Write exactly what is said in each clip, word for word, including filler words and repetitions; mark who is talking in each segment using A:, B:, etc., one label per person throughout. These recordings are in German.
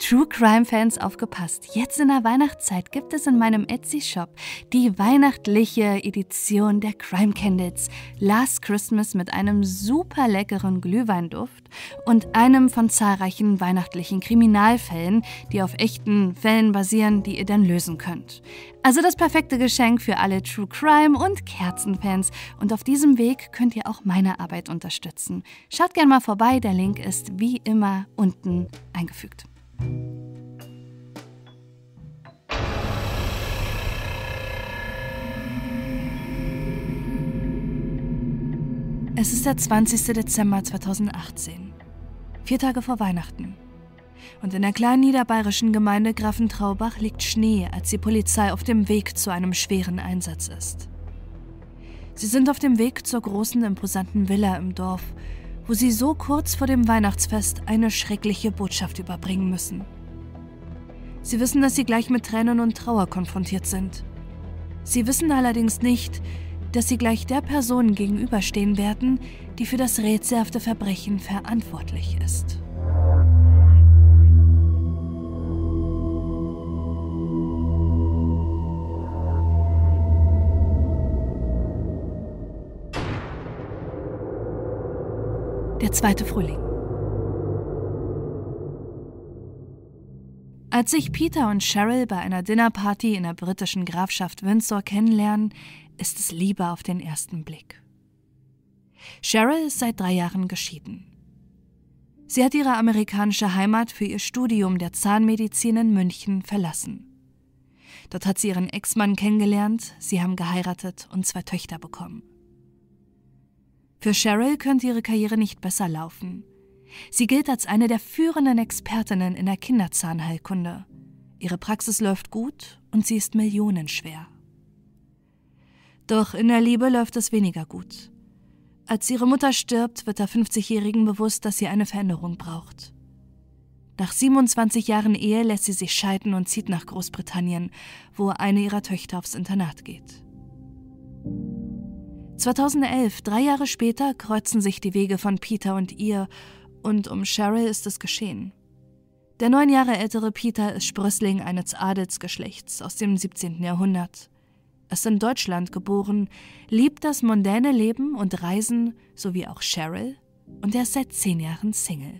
A: True Crime Fans, aufgepasst! Jetzt in der Weihnachtszeit gibt es in meinem Etsy-Shop die weihnachtliche Edition der Crime Candles Last Christmas mit einem super leckeren Glühweinduft und einem von zahlreichen weihnachtlichen Kriminalfällen, die auf echten Fällen basieren, die ihr dann lösen könnt. Also das perfekte Geschenk für alle True Crime und Kerzenfans. Und auf diesem Weg könnt ihr auch meine Arbeit unterstützen. Schaut gerne mal vorbei, der Link ist wie immer unten eingefügt. Es ist der zwanzigste Dezember zweitausendachtzehn, vier Tage vor Weihnachten. Und in der kleinen niederbayerischen Gemeinde Grafentraubach liegt Schnee, als die Polizei auf dem Weg zu einem schweren Einsatz ist. Sie sind auf dem Weg zur großen, imposanten Villa im Dorf, wo sie so kurz vor dem Weihnachtsfest eine schreckliche Botschaft überbringen müssen. Sie wissen, dass sie gleich mit Tränen und Trauer konfrontiert sind. Sie wissen allerdings nicht, dass sie gleich der Person gegenüberstehen werden, die für das rätselhafte Verbrechen verantwortlich ist. Der zweite Frühling. Als sich Peter und Cheryl bei einer Dinnerparty in der britischen Grafschaft Windsor kennenlernen, ist es Liebe auf den ersten Blick. Cheryl ist seit drei Jahren geschieden. Sie hat ihre amerikanische Heimat für ihr Studium der Zahnmedizin in München verlassen. Dort hat sie ihren Ex-Mann kennengelernt, sie haben geheiratet und zwei Töchter bekommen. Für Cheryl könnte ihre Karriere nicht besser laufen. Sie gilt als eine der führenden Expertinnen in der Kinderzahnheilkunde. Ihre Praxis läuft gut und sie ist millionenschwer. Doch in der Liebe läuft es weniger gut. Als ihre Mutter stirbt, wird der fünfzigjährigen bewusst, dass sie eine Veränderung braucht. Nach siebenundzwanzig Jahren Ehe lässt sie sich scheiden und zieht nach Großbritannien, wo eine ihrer Töchter aufs Internat geht. zweitausendelf, drei Jahre später, kreuzen sich die Wege von Peter und ihr, und um Cheryl ist es geschehen. Der neun Jahre ältere Peter ist Sprössling eines Adelsgeschlechts aus dem siebzehnten Jahrhundert. Er ist in Deutschland geboren, liebt das mondäne Leben und Reisen, sowie auch Cheryl, und er ist seit zehn Jahren Single.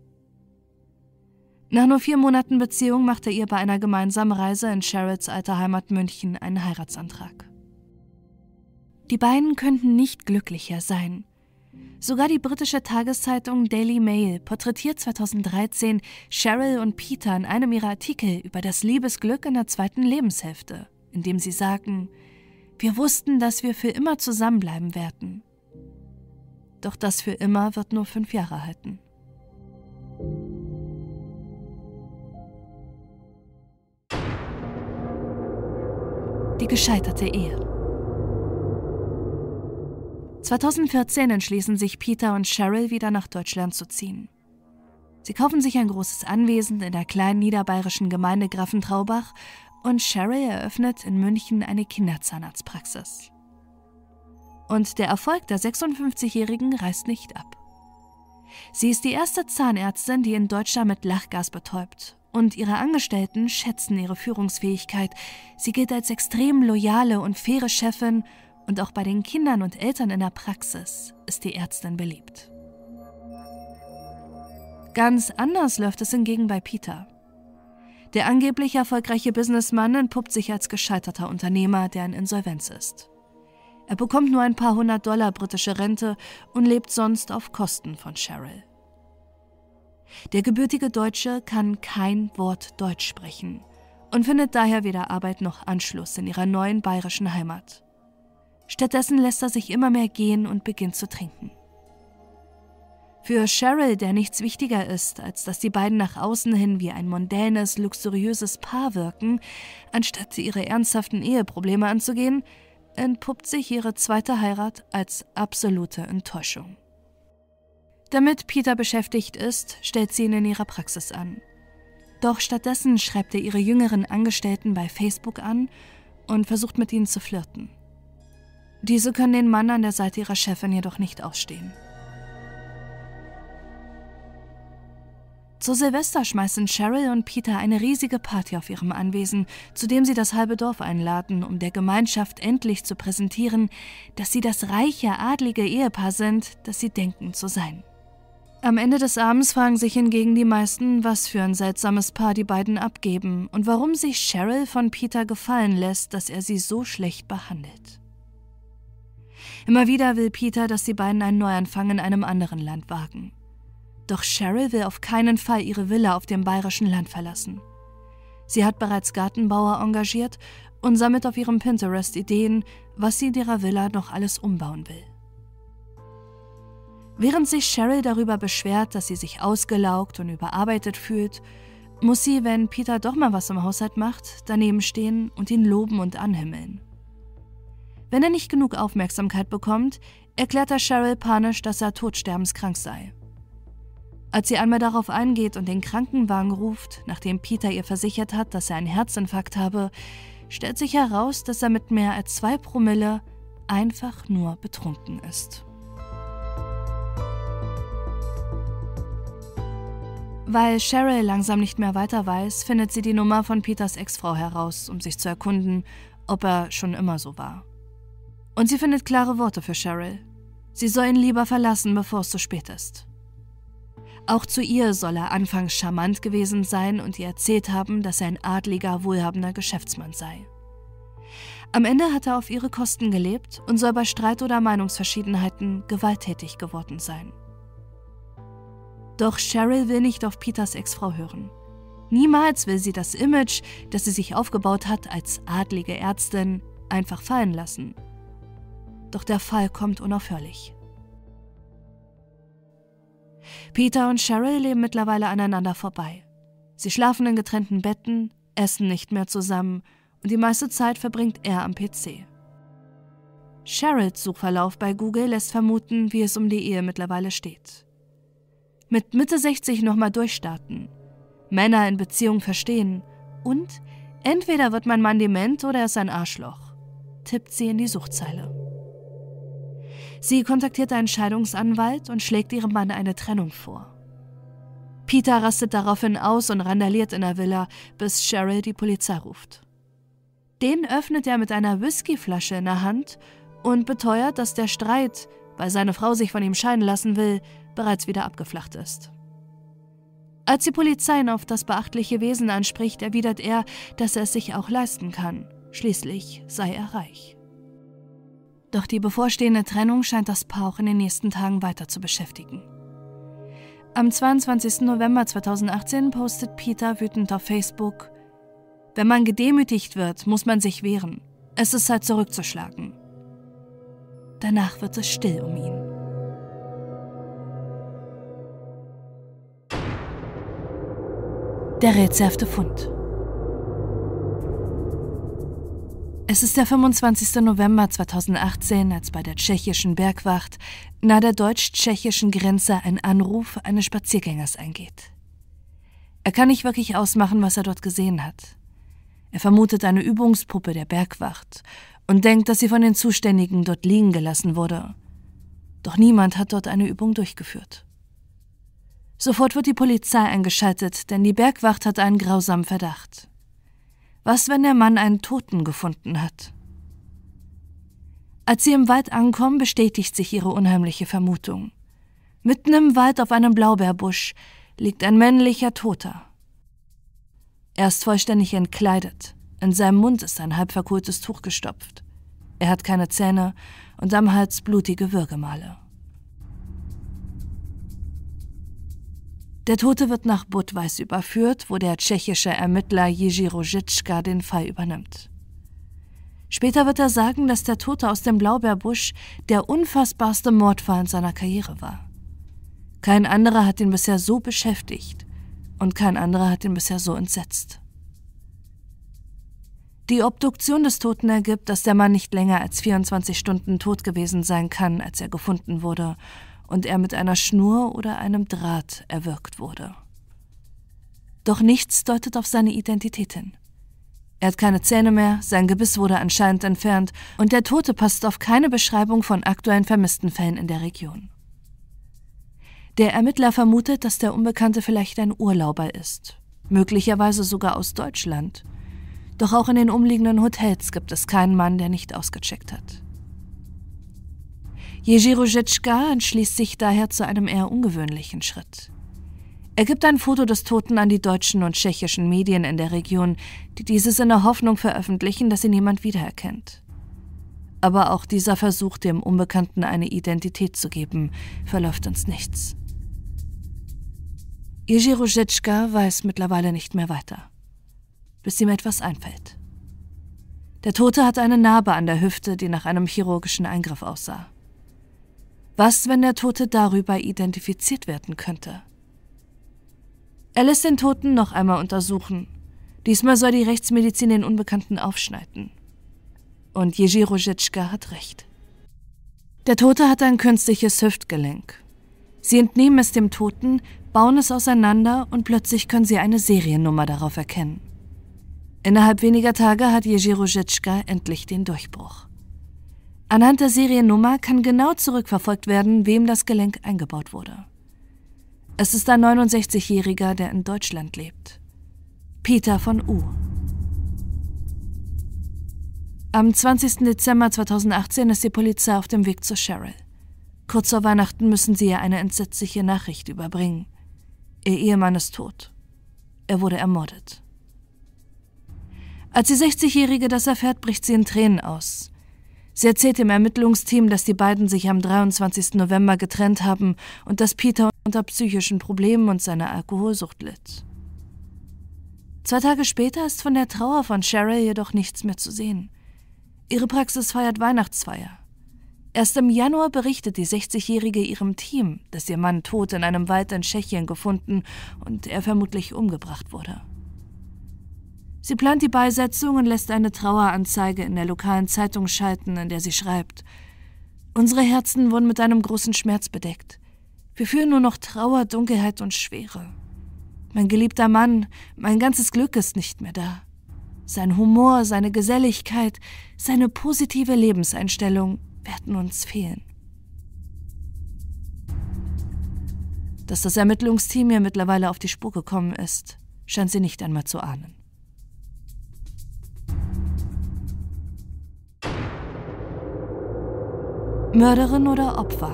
A: Nach nur vier Monaten Beziehung macht er ihr bei einer gemeinsamen Reise in Cheryls alter Heimat München einen Heiratsantrag. Die beiden könnten nicht glücklicher sein. Sogar die britische Tageszeitung Daily Mail porträtiert zweitausenddreizehn Cheryl und Peter in einem ihrer Artikel über das Liebesglück in der zweiten Lebenshälfte, in dem sie sagen: Wir wussten, dass wir für immer zusammenbleiben werden. Doch das für immer wird nur fünf Jahre halten. Die gescheiterte Ehe. zweitausendvierzehn entschließen sich Peter und Cheryl, wieder nach Deutschland zu ziehen. Sie kaufen sich ein großes Anwesen in der kleinen niederbayerischen Gemeinde Grafentraubach und Cheryl eröffnet in München eine Kinderzahnarztpraxis. Und der Erfolg der sechsundfünfzigjährigen reißt nicht ab. Sie ist die erste Zahnärztin, die in Deutschland mit Lachgas betäubt, und ihre Angestellten schätzen ihre Führungsfähigkeit. Sie gilt als extrem loyale und faire Chefin, und auch bei den Kindern und Eltern in der Praxis ist die Ärztin beliebt. Ganz anders läuft es hingegen bei Peter. Der angeblich erfolgreiche Businessmann entpuppt sich als gescheiterter Unternehmer, der in Insolvenz ist. Er bekommt nur ein paar hundert Dollar britische Rente und lebt sonst auf Kosten von Cheryl. Der gebürtige Deutsche kann kein Wort Deutsch sprechen und findet daher weder Arbeit noch Anschluss in ihrer neuen bayerischen Heimat. Stattdessen lässt er sich immer mehr gehen und beginnt zu trinken. Für Cheryl, der nichts wichtiger ist, als dass die beiden nach außen hin wie ein mondänes, luxuriöses Paar wirken, anstatt ihre ernsthaften Eheprobleme anzugehen, entpuppt sich ihre zweite Heirat als absolute Enttäuschung. Damit Peter beschäftigt ist, stellt sie ihn in ihrer Praxis an. Doch stattdessen schreibt er ihre jüngeren Angestellten bei Facebook an und versucht mit ihnen zu flirten. Diese können den Mann an der Seite ihrer Chefin jedoch nicht ausstehen. Zu Silvester schmeißen Cheryl und Peter eine riesige Party auf ihrem Anwesen, zu dem sie das halbe Dorf einladen, um der Gemeinschaft endlich zu präsentieren, dass sie das reiche, adlige Ehepaar sind, das sie denken zu sein. Am Ende des Abends fragen sich hingegen die meisten, was für ein seltsames Paar die beiden abgeben und warum sich Cheryl von Peter gefallen lässt, dass er sie so schlecht behandelt. Immer wieder will Peter, dass die beiden einen Neuanfang in einem anderen Land wagen. Doch Cheryl will auf keinen Fall ihre Villa auf dem bayerischen Land verlassen. Sie hat bereits Gartenbauer engagiert und sammelt auf ihrem Pinterest Ideen, was sie in ihrer Villa noch alles umbauen will. Während sich Cheryl darüber beschwert, dass sie sich ausgelaugt und überarbeitet fühlt, muss sie, wenn Peter doch mal was im Haushalt macht, daneben stehen und ihn loben und anhimmeln. Wenn er nicht genug Aufmerksamkeit bekommt, erklärt er Cheryl panisch, dass er todsterbenskrank sei. Als sie einmal darauf eingeht und den Krankenwagen ruft, nachdem Peter ihr versichert hat, dass er einen Herzinfarkt habe, stellt sich heraus, dass er mit mehr als zwei Promille einfach nur betrunken ist. Weil Cheryl langsam nicht mehr weiter weiß, findet sie die Nummer von Peters Ex-Frau heraus, um sich zu erkunden, ob er schon immer so war. Und sie findet klare Worte für Cheryl. Sie soll ihn lieber verlassen, bevor es zu spät ist. Auch zu ihr soll er anfangs charmant gewesen sein und ihr erzählt haben, dass er ein adliger, wohlhabender Geschäftsmann sei. Am Ende hat er auf ihre Kosten gelebt und soll bei Streit oder Meinungsverschiedenheiten gewalttätig geworden sein. Doch Cheryl will nicht auf Peters Ex-Frau hören. Niemals will sie das Image, das sie sich aufgebaut hat als adlige Ärztin, einfach fallen lassen. Doch der Fall kommt unaufhörlich. Peter und Cheryl leben mittlerweile aneinander vorbei. Sie schlafen in getrennten Betten, essen nicht mehr zusammen und die meiste Zeit verbringt er am P C. Cheryls Suchverlauf bei Google lässt vermuten, wie es um die Ehe mittlerweile steht. Mit Mitte sechzig nochmal durchstarten, Männer in Beziehung verstehen und entweder wird mein Mann dement oder er ist ein Arschloch, tippt sie in die Suchzeile. Sie kontaktiert einen Scheidungsanwalt und schlägt ihrem Mann eine Trennung vor. Peter rastet daraufhin aus und randaliert in der Villa, bis Cheryl die Polizei ruft. Den öffnet er mit einer Whiskyflasche in der Hand und beteuert, dass der Streit, weil seine Frau sich von ihm scheiden lassen will, bereits wieder abgeflacht ist. Als die Polizei ihn auf das beachtliche Wesen anspricht, erwidert er, dass er es sich auch leisten kann. Schließlich sei er reich. Doch die bevorstehende Trennung scheint das Paar auch in den nächsten Tagen weiter zu beschäftigen. Am zweiundzwanzigsten November zweitausendachtzehn postet Peter wütend auf Facebook: Wenn man gedemütigt wird, muss man sich wehren. Es ist Zeit zurückzuschlagen. Danach wird es still um ihn. Der rätselhafte Fund. Es ist der fünfundzwanzigste November zweitausendachtzehn, als bei der tschechischen Bergwacht nahe der deutsch-tschechischen Grenze ein Anruf eines Spaziergängers eingeht. Er kann nicht wirklich ausmachen, was er dort gesehen hat. Er vermutet eine Übungspuppe der Bergwacht und denkt, dass sie von den Zuständigen dort liegen gelassen wurde. Doch niemand hat dort eine Übung durchgeführt. Sofort wird die Polizei eingeschaltet, denn die Bergwacht hat einen grausamen Verdacht. Was, wenn der Mann einen Toten gefunden hat? Als sie im Wald ankommen, bestätigt sich ihre unheimliche Vermutung. Mitten im Wald auf einem Blaubeerbusch liegt ein männlicher Toter. Er ist vollständig entkleidet. In seinem Mund ist ein halb verkohltes Tuch gestopft. Er hat keine Zähne und am Hals blutige Würgemale. Der Tote wird nach Budweis überführt, wo der tschechische Ermittler Jiří Růžička den Fall übernimmt. Später wird er sagen, dass der Tote aus dem Blaubeerbusch der unfassbarste Mordfall in seiner Karriere war. Kein anderer hat ihn bisher so beschäftigt und kein anderer hat ihn bisher so entsetzt. Die Obduktion des Toten ergibt, dass der Mann nicht länger als vierundzwanzig Stunden tot gewesen sein kann, als er gefunden wurde, und er mit einer Schnur oder einem Draht erwürgt wurde. Doch nichts deutet auf seine Identität hin. Er hat keine Zähne mehr, sein Gebiss wurde anscheinend entfernt und der Tote passt auf keine Beschreibung von aktuellen vermissten Fällen in der Region. Der Ermittler vermutet, dass der Unbekannte vielleicht ein Urlauber ist, möglicherweise sogar aus Deutschland. Doch auch in den umliegenden Hotels gibt es keinen Mann, der nicht ausgecheckt hat. Jerzy Růžička entschließt sich daher zu einem eher ungewöhnlichen Schritt. Er gibt ein Foto des Toten an die deutschen und tschechischen Medien in der Region, die dieses in der Hoffnung veröffentlichen, dass ihn niemand wiedererkennt. Aber auch dieser Versuch, dem Unbekannten eine Identität zu geben, verläuft ins Nichts. Jerzy Růžička weiß mittlerweile nicht mehr weiter, bis ihm etwas einfällt. Der Tote hat eine Narbe an der Hüfte, die nach einem chirurgischen Eingriff aussah. Was, wenn der Tote darüber identifiziert werden könnte? Er lässt den Toten noch einmal untersuchen. Diesmal soll die Rechtsmedizin den Unbekannten aufschneiden. Und Jerzy Růžička hat recht. Der Tote hat ein künstliches Hüftgelenk. Sie entnehmen es dem Toten, bauen es auseinander und plötzlich können sie eine Seriennummer darauf erkennen. Innerhalb weniger Tage hat Jerzy Růžička endlich den Durchbruch. Anhand der Seriennummer kann genau zurückverfolgt werden, wem das Gelenk eingebaut wurde. Es ist ein neunundsechzigjähriger, der in Deutschland lebt. Peter von U. Am zwanzigsten Dezember zweitausendachtzehn ist die Polizei auf dem Weg zu Cheryl. Kurz vor Weihnachten müssen sie ihr eine entsetzliche Nachricht überbringen. Ihr Ehemann ist tot. Er wurde ermordet. Als die sechzigjährige das erfährt, bricht sie in Tränen aus. Sie erzählt dem Ermittlungsteam, dass die beiden sich am dreiundzwanzigsten November getrennt haben und dass Peter unter psychischen Problemen und seiner Alkoholsucht litt. Zwei Tage später ist von der Trauer von Cheryl jedoch nichts mehr zu sehen. Ihre Praxis feiert Weihnachtsfeier. Erst im Januar berichtet die sechzigjährige ihrem Team, dass ihr Mann tot in einem Wald in Tschechien gefunden und er vermutlich umgebracht wurde. Sie plant die Beisetzung und lässt eine Traueranzeige in der lokalen Zeitung schalten, in der sie schreibt: Unsere Herzen wurden mit einem großen Schmerz bedeckt. Wir fühlen nur noch Trauer, Dunkelheit und Schwere. Mein geliebter Mann, mein ganzes Glück ist nicht mehr da. Sein Humor, seine Geselligkeit, seine positive Lebenseinstellung werden uns fehlen. Dass das Ermittlungsteam ihr mittlerweile auf die Spur gekommen ist, scheint sie nicht einmal zu ahnen. Mörderin oder Opfer?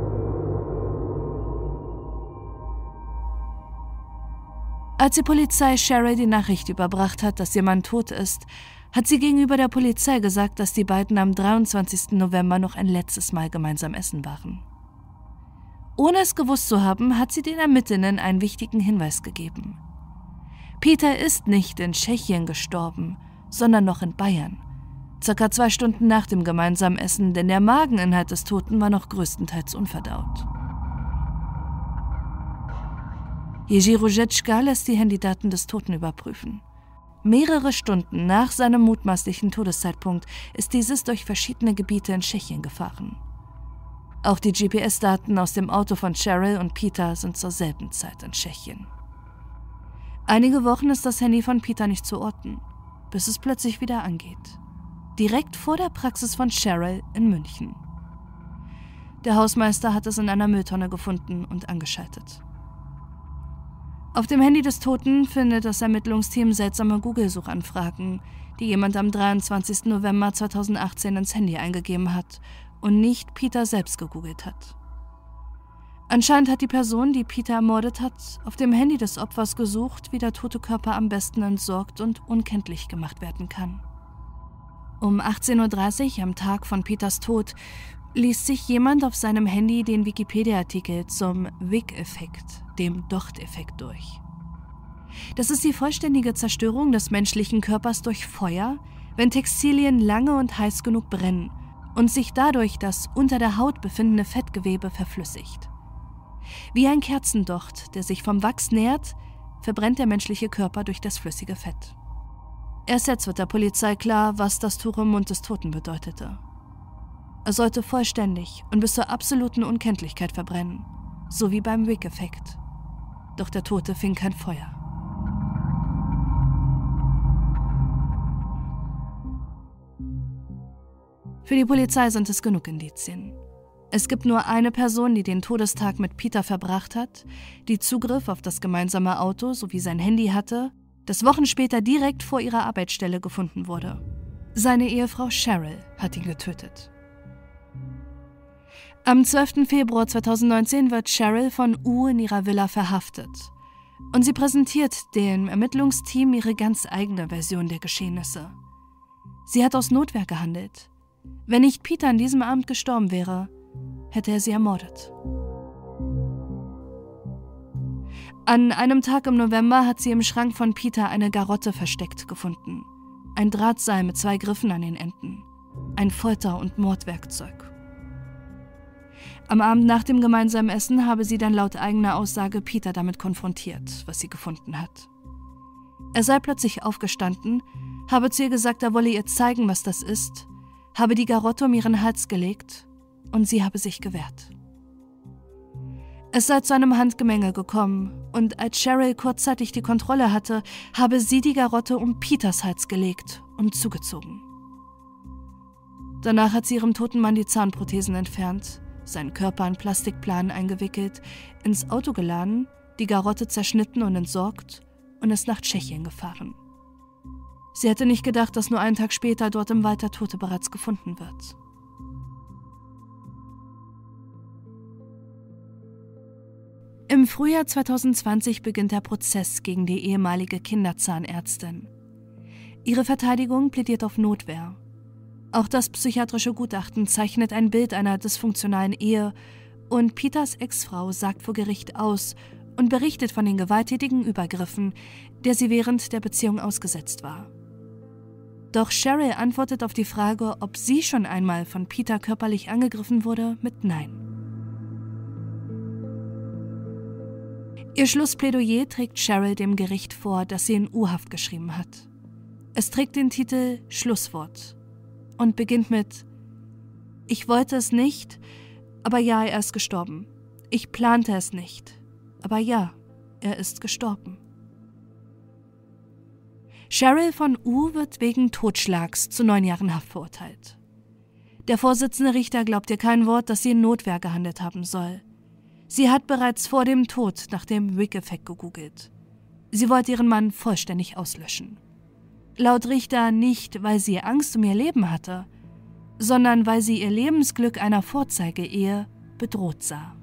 A: Als die Polizei Cheryl die Nachricht überbracht hat, dass ihr Mann tot ist, hat sie gegenüber der Polizei gesagt, dass die beiden am dreiundzwanzigsten November noch ein letztes Mal gemeinsam essen waren. Ohne es gewusst zu haben, hat sie den Ermittlern einen wichtigen Hinweis gegeben. Peter ist nicht in Tschechien gestorben, sondern noch in Bayern. Circa zwei Stunden nach dem gemeinsamen Essen, denn der Mageninhalt des Toten war noch größtenteils unverdaut. Jerzy Růžička lässt die Handydaten des Toten überprüfen. Mehrere Stunden nach seinem mutmaßlichen Todeszeitpunkt ist dieses durch verschiedene Gebiete in Tschechien gefahren. Auch die G P S-Daten aus dem Auto von Cheryl und Peter sind zur selben Zeit in Tschechien. Einige Wochen ist das Handy von Peter nicht zu orten, bis es plötzlich wieder angeht. Direkt vor der Praxis von Cheryl in München. Der Hausmeister hat es in einer Mülltonne gefunden und angeschaltet. Auf dem Handy des Toten findet das Ermittlungsteam seltsame Google-Suchanfragen, die jemand am dreiundzwanzigsten November zweitausendachtzehn ins Handy eingegeben hat und nicht Peter selbst gegoogelt hat. Anscheinend hat die Person, die Peter ermordet hat, auf dem Handy des Opfers gesucht, wie der tote Körper am besten entsorgt und unkenntlich gemacht werden kann. Um achtzehn Uhr dreißig am Tag von Peters Tod liest sich jemand auf seinem Handy den Wikipedia-Artikel zum Wick-Effekt, dem Docht-Effekt, durch. Das ist die vollständige Zerstörung des menschlichen Körpers durch Feuer, wenn Textilien lange und heiß genug brennen und sich dadurch das unter der Haut befindende Fettgewebe verflüssigt. Wie ein Kerzendocht, der sich vom Wachs nährt, verbrennt der menschliche Körper durch das flüssige Fett. Erst jetzt wird der Polizei klar, was das Tuch im Mund des Toten bedeutete. Er sollte vollständig und bis zur absoluten Unkenntlichkeit verbrennen, so wie beim Wick-Effekt. Doch der Tote fing kein Feuer. Für die Polizei sind es genug Indizien. Es gibt nur eine Person, die den Todestag mit Peter verbracht hat, die Zugriff auf das gemeinsame Auto sowie sein Handy hatte, das Wochen später direkt vor ihrer Arbeitsstelle gefunden wurde. Seine Ehefrau Cheryl hat ihn getötet. Am zwölften Februar zweitausendneunzehn wird Cheryl von U in ihrer Villa verhaftet. Und sie präsentiert dem Ermittlungsteam ihre ganz eigene Version der Geschehnisse. Sie hat aus Notwehr gehandelt. Wenn nicht Peter an diesem Abend gestorben wäre, hätte er sie ermordet. An einem Tag im November hat sie im Schrank von Peter eine Garotte versteckt gefunden. Ein Drahtseil mit zwei Griffen an den Enden. Ein Folter- und Mordwerkzeug. Am Abend nach dem gemeinsamen Essen habe sie dann laut eigener Aussage Peter damit konfrontiert, was sie gefunden hat. Er sei plötzlich aufgestanden, habe zu ihr gesagt, er wolle ihr zeigen, was das ist, habe die Garotte um ihren Hals gelegt und sie habe sich gewehrt. Es sei zu einem Handgemenge gekommen und als Cheryl kurzzeitig die Kontrolle hatte, habe sie die Garotte um Peters Hals gelegt und zugezogen. Danach hat sie ihrem toten Mann die Zahnprothesen entfernt, seinen Körper in Plastikplanen eingewickelt, ins Auto geladen, die Garotte zerschnitten und entsorgt und ist nach Tschechien gefahren. Sie hätte nicht gedacht, dass nur einen Tag später dort im Wald der Tote bereits gefunden wird. Im Frühjahr zweitausendzwanzig beginnt der Prozess gegen die ehemalige Kinderzahnärztin. Ihre Verteidigung plädiert auf Notwehr. Auch das psychiatrische Gutachten zeichnet ein Bild einer dysfunktionalen Ehe und Peters Ex-Frau sagt vor Gericht aus und berichtet von den gewalttätigen Übergriffen, der sie während der Beziehung ausgesetzt war. Doch Cheryl antwortet auf die Frage, ob sie schon einmal von Peter körperlich angegriffen wurde, mit Nein. Ihr Schlussplädoyer trägt Cheryl dem Gericht vor, das sie in U-Haft geschrieben hat. Es trägt den Titel Schlusswort und beginnt mit: Ich wollte es nicht, aber ja, er ist gestorben. Ich plante es nicht, aber ja, er ist gestorben. Cheryl von U wird wegen Totschlags zu neun Jahren Haft verurteilt. Der Vorsitzende Richter glaubt ihr kein Wort, dass sie in Notwehr gehandelt haben soll. Sie hat bereits vor dem Tod nach dem Wick-Effekt gegoogelt. Sie wollte ihren Mann vollständig auslöschen. Laut Richter nicht, weil sie Angst um ihr Leben hatte, sondern weil sie ihr Lebensglück einer Vorzeige-Ehe bedroht sah.